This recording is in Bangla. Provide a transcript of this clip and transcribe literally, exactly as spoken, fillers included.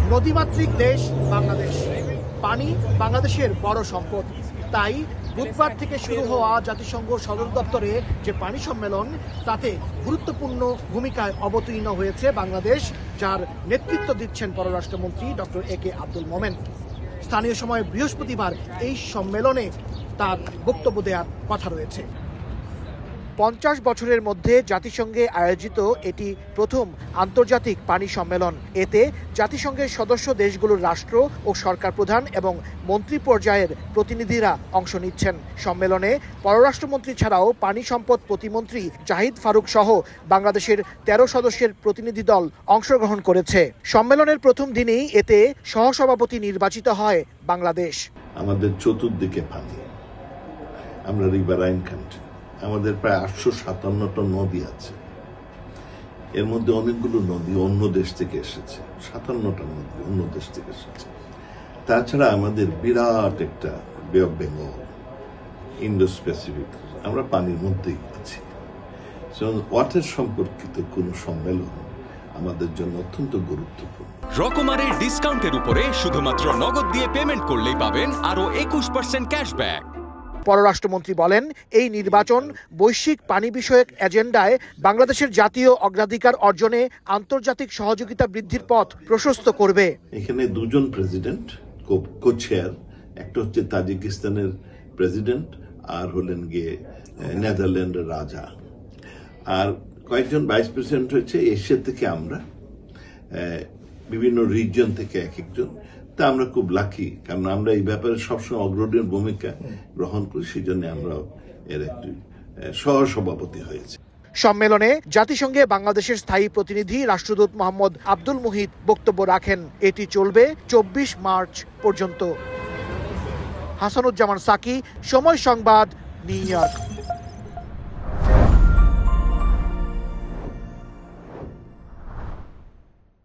নদীমাতৃক দেশ বাংলাদেশ, পানি বাংলাদেশের বড় সম্পদ। তাই বুধবার থেকে শুরু হওয়া জাতিসংঘ সদর দপ্তরে যে পানি সম্মেলন, তাতে গুরুত্বপূর্ণ ভূমিকায় অবতীর্ণ হয়েছে বাংলাদেশ, যার নেতৃত্ব দিচ্ছেন পররাষ্ট্রমন্ত্রী ডক্টর এ কে আব্দুল মোমেন। স্থানীয় সময় বৃহস্পতিবার এই সম্মেলনে তার বক্তব্য দেওয়ার কথা রয়েছে। পঞ্চাশ বছরের মধ্যে জাতিসংঘে আয়োজিত এটি প্রথম আন্তর্জাতিক পানি সম্মেলন। এতে জাতিসংঘের সদস্য দেশগুলোর রাষ্ট্র ও সরকার প্রধান এবং মন্ত্রী পর্যায়ের প্রতিনিধিরা অংশ নিচ্ছেন। সম্মেলনে পররাষ্ট্রমন্ত্রী ছাড়াও পানি সম্পদ প্রতিমন্ত্রী জাহিদ ফারুক সহ বাংলাদেশের তেরো সদস্যের প্রতিনিধি দল অংশগ্রহণ করেছে। সম্মেলনের প্রথম দিনেই এতে সহসভাপতি নির্বাচিত হয় বাংলাদেশ। আমাদের চতুর্দিকে পানি, আমরা রিভারাইন কান্ট্রি, আমাদের প্রায় আটশো সাতান্নটা নদী আছে। এর মধ্যে অনেকগুলো নদী অন্য দেশ থেকে এসেছে, সাতান্নটা নদী অন্য দেশ থেকে এসেছে। তাছাড়া আমাদের বিরাট একটা বে অফ বেঙ্গল, ইন্ডো স্পেসিফিক, আমরা পানির মধ্যেই আছি। ওয়াটার সম্পর্কিত কোন সম্মেলন আমাদের জন্য অত্যন্ত গুরুত্বপূর্ণ। রকমারের ডিসকাউন্টের উপরে শুধুমাত্র নগদ দিয়ে পেমেন্ট করলেই পাবেন আরো একুশ পার্সেন্ট ক্যাশব্যাক। পররাষ্ট্রমন্ত্রী বলেন, এই নির্বাচন বৈশ্বিক পানি বিষয়ক এজেন্ডায় বাংলাদেশের জাতীয় অগ্রাধিকার অর্জনে আন্তর্জাতিক সহযোগিতা বৃদ্ধির পথ প্রশস্ত করবে। এখানে দুজন প্রেসিডেন্ট কো চেয়ার, একটা হচ্ছে তাজিকিস্তানের প্রেসিডেন্ট আর হলেন গিয়ে নেদারল্যান্ডের রাজা, আর কয়েকজন ভাইস প্রেসিডেন্ট হচ্ছে এশিয়া থেকে, আমরা বিভিন্ন রিজন থেকে এক একজন। তা আমরা খুব লাকি, কারণ আমরা এই ব্যাপারে সবসময় অগ্রণী ভূমিকা গ্রহণ করি, সেই জন্য আমরা এর একটি সহসভাপতি হয়েছে। সম্মেলনে জাতিসংঘে বাংলাদেশের স্থায়ী প্রতিনিধি রাষ্ট্রদূত মোহাম্মদ আব্দুল মুহিত বক্তব্য রাখেন। এটি চলবে চব্বিশ মার্চ পর্যন্ত। হাসানুজ্জামান সাকি, সময় সংবাদ, নিউ ইয়র্ক।